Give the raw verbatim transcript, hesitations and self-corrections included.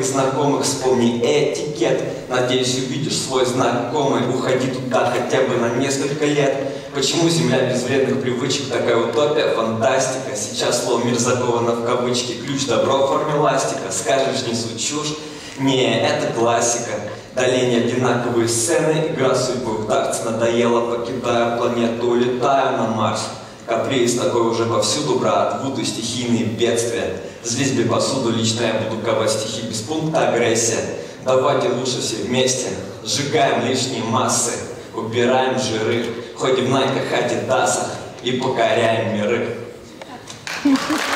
знакомых, вспомни этикет. Надеюсь, увидишь свой знакомый, уходи туда хотя бы на несколько лет. Почему земля без вредных привычек, такая утопия, фантастика? Сейчас слово мир заковано в кавычки, ключ добро в форме ластика. Скажешь, несу чушь? Не, это классика. Далее не одинаковые сцены, игра судьбы в дартс надоела, покидая планету, улетаю на Марс. Каприз такой уже повсюду, брат, буду стихийные бедствия. Злись бей посуду, лично я буду ковать стихи без пункта агрессия. Давайте лучше все вместе, сжигаем лишние массы, убираем жиры, ходим в найках, адидасах и покоряем миры.